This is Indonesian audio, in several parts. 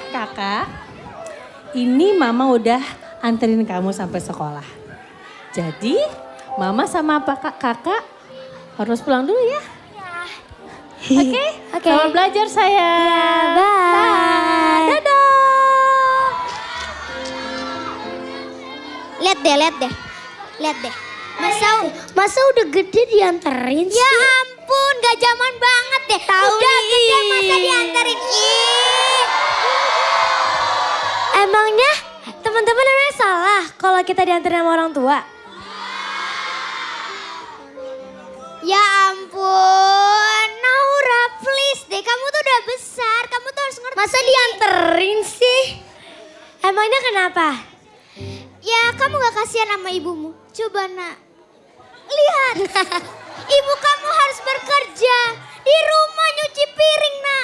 Kakak, ini mama udah anterin kamu sampai sekolah. Jadi mama sama kakak harus pulang dulu ya. Oke? Selamat belajar sayang. Bye. Dadah. Lihat deh. Masa udah gede dianterin sih? Ya ampun, gak zaman banget deh. Udah gede masa dianterin. Emangnya teman-teman namanya salah kalau kita dianterin sama orang tua? Ya ampun, Naura please deh, kamu tuh udah besar, kamu tuh harus ngerti. Masa dianterin sih? Emangnya kenapa? Ya kamu gak kasihan sama ibumu, coba nak. Lihat, ibu kamu harus bekerja, di rumah nyuci piring nak.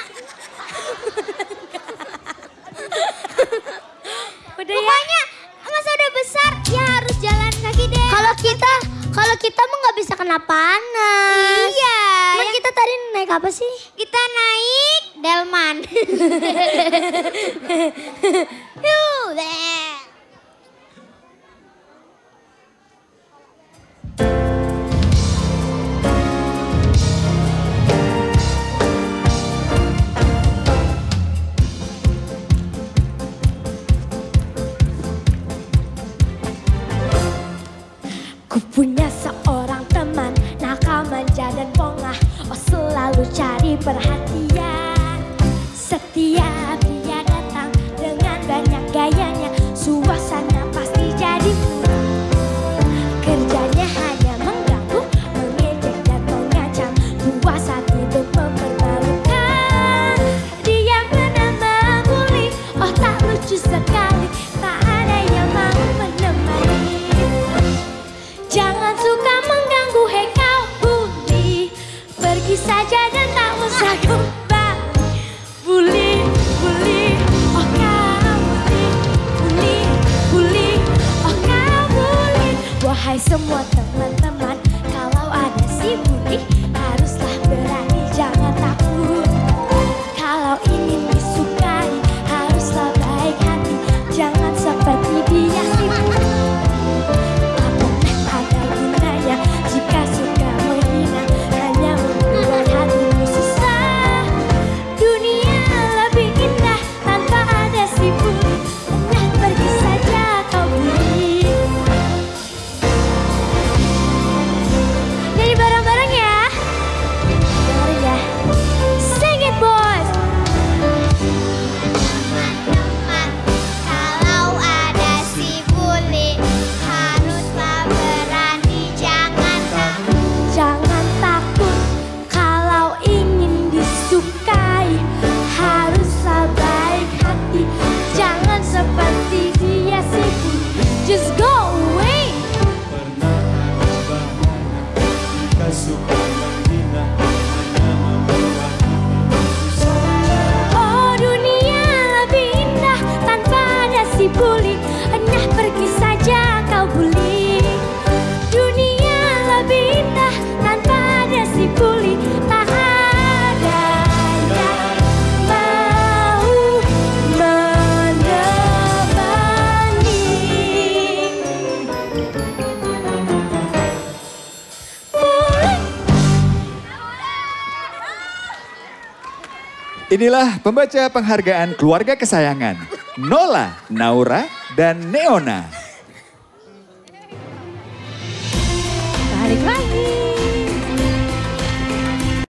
Pokoknya masa udah besar ya harus jalan kaki deh. Kalau kita mah nggak bisa kena panas. Iya. Emang kita tadi naik apa sih? Kita naik delman. Ku punya seorang teman, nakal, manja dan pongah. Oh selalu cari perhatian. Setiap dia datang dengan banyak gayanya, suasana pasti jadi murah. Kerjanya hanya mengganggu, mengejek dan mengancam, puasa hidup mempermalukan. Dia bernama Bully, oh tak lucu sekali, tak ada yang mau menemani. Jangan suka mengganggu, hei kau Bully, pergi saja dan tak usah kembali. Bully, oh kau Bully, oh kau Bully. Wahai semua teman-teman, kalau ada si Bully, haruslah berani, jangan takut. Kalau ingin disukai, haruslah baik hati, jangan seperti dia si Bully. Jika suka menghina, hanya membuat hatimu susah. Dunia lebih indah tanpa ada si Bully. Nah pergi saja kau Bully. Nyanyi bareng-bareng ya. Dengerin ya. Sing it boys. Teman-teman, kalau ada si Bully, haruslah berani, jangan takut. Kalau ingin disukai, haruslah baik hati, jangan seperti dia si Bully. Just go away. Jika suka menghina, hanya membuat oh dunia lebih indah tanpa ada si Bully. Nah pergi saja kau Bully. Dunia lebih indah tanpa ada si Bully. Tak ada yang mau menemani. Inilah pembaca penghargaan keluarga kesayangan, Nola, Naura, dan Neona.